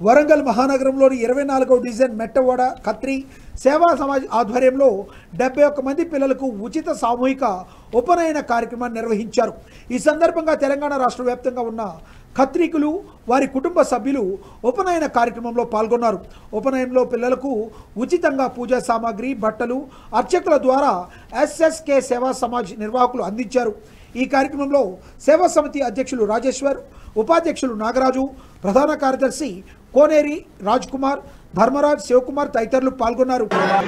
వరంగల్ మహానగరంలోని 24వ డివిజన్ మెట్టవాడ ఖత్రి సేవా సమాజ్ ఆధ్వర్యంలో 71 మంది పిల్లలకు ఉచిత సామూహిక ఉపనయన కార్యక్రమాన్ని నిర్వహించారు। ఈ సందర్భంగా తెలంగాణ రాష్ట్ర వ్యాప్తంగా ఉన్న ఖత్రీకులు వారి కుటుంబ సభ్యులు ఉపనయన కార్యక్రమంలో పాల్గొన్నారు। ఉపనయనంలో పిల్లలకు ఉచితంగా పూజా సామాగ్రి, బట్టలు అర్చకుల ద్వారా ఎస్ఎస్కే సేవా సమాజ్ నిర్వాహకులు అందించారు। ఈ కార్యక్రమంలో సేవా సమితి అధ్యక్షులు రాజేశ్వర్, ఉపాధ్యక్షులు నాగరాజు, ప్రధాన కార్యదర్శి కోనేరి రాజ్ కుమార్, ధర్మరాజ్, శివకుమార్ తదితరులు పాల్గొన్నారు।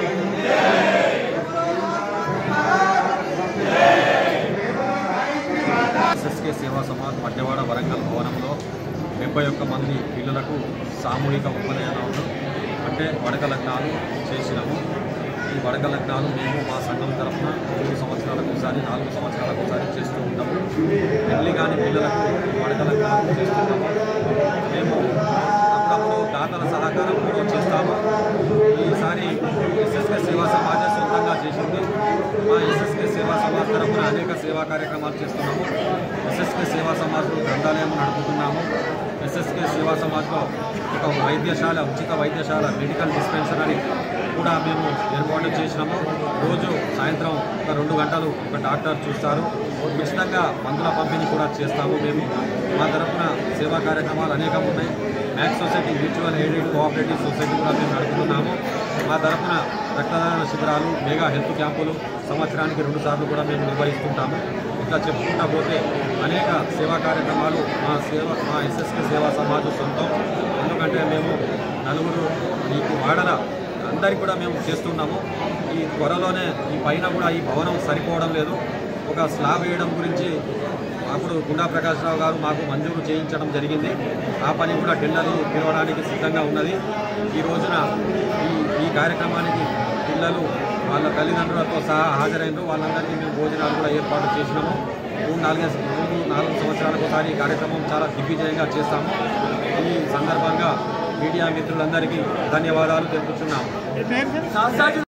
ఎస్ఎస్కే సేవా సమాజ్ మధ్యవాడ వరంగల్ భవనంలో 71 మంది పిల్లలకు సామూహిక ఉపనయనాలు అంటే వడక లగ్నాలు చేసినాము। ఈ వడక లగ్నాలు మేము మా సంఘం తరఫున 3 సంవత్సరాలకు ఒకసారి, 4 సంవత్సరాలకు ఒకసారి చేస్తూ ఉంటాము। పెళ్లి కాని పిల్లలకు వడక లగ్నాలు చేస్తున్నాము। మేము అప్పుడప్పుడు దాతల సహకారం కూడా చేస్తాము। ఈసారి ఎస్ఎస్కే సేవా సమాజం సొంతంగా చేసింది। మా ఎస్ఎస్కే సేవా సమాజ్ తరఫున అనేక సేవా కార్యక్రమాలు చేస్తున్నాము। ఎస్ఎస్కే సేవా సమాజ్లో గ్రంథాలయం నడుపుతున్నాము। ఎస్ఎస్కే సేవా సమాజ్లో ఒక వైద్యశాల, ఉచిత వైద్యశాల, మెడికల్ డిస్పెన్సరీ కూడా మేము ఏర్పాటు చేసినాము। రోజు సాయంత్రం ఒక 2 గంటలు ఒక డాక్టర్ చూస్తారు। ఉచితంగా మందుల పంపిణీ కూడా చేస్తాము। మేము మా తరఫున సేవా కార్యక్రమాలు అనేకం ఉన్నాయి। MACS society mutual aided cooperative society కూడా మేము నడుపుతున్నాము। మా తరఫున రక్తదాన శిబిరాలు, మెగా హెల్త్ క్యాంపులు సంవత్సరానికి 2 సార్లు కూడా మేము నిర్వహిస్తుంటాము। ఇట్లా చెప్పుకుంటా పోతే అనేక సేవా కార్యక్రమాలు మా ఎస్ఎస్కే సేవా సమాజం సొంతం। ఎందుకంటే మేము నలుగురు ఈ వాడల అందరికీ కూడా మేము చేస్తున్నాము। ఈ త్వరలోనే ఈ పైన కూడా ఈ భవనం సరిపోవడం లేదు, ఒక స్లాబ్ వేయడం గురించి అప్పుడు గుండా ప్రకాశ్రావు గారు మాకు మంజూరు చేయించడం జరిగింది। ఆ పని కూడా టెండర్లు పిలవడానికి సిద్ధంగా ఉన్నది। ఈ రోజున ఈ కార్యక్రమానికి పిల్లలు వాళ్ళ తల్లిదండ్రులతో సహా హాజరైన వాళ్ళందరికీ మేము భోజనాలు కూడా ఏర్పాటు చేసినాము। 3-4 సంవత్సరాలకు ఒకసారి ఈ కార్యక్రమం చాలా దిగ్విజయంగా చేస్తాము। ఈ సందర్భంగా మీడియా మిత్రులందరికీ ధన్యవాదాలు తెలుపుతున్నాము।